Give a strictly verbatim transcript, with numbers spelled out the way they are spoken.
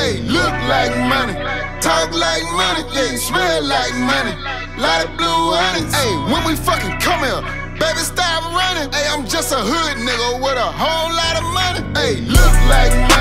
Ayy, look like money, talk like money, yeah, smell like money. Lot of blue honey. Ayy, when we fucking come here, baby, stop running. Ayy, I'm just a hood nigga with a whole lot of money. Ayy, look like money.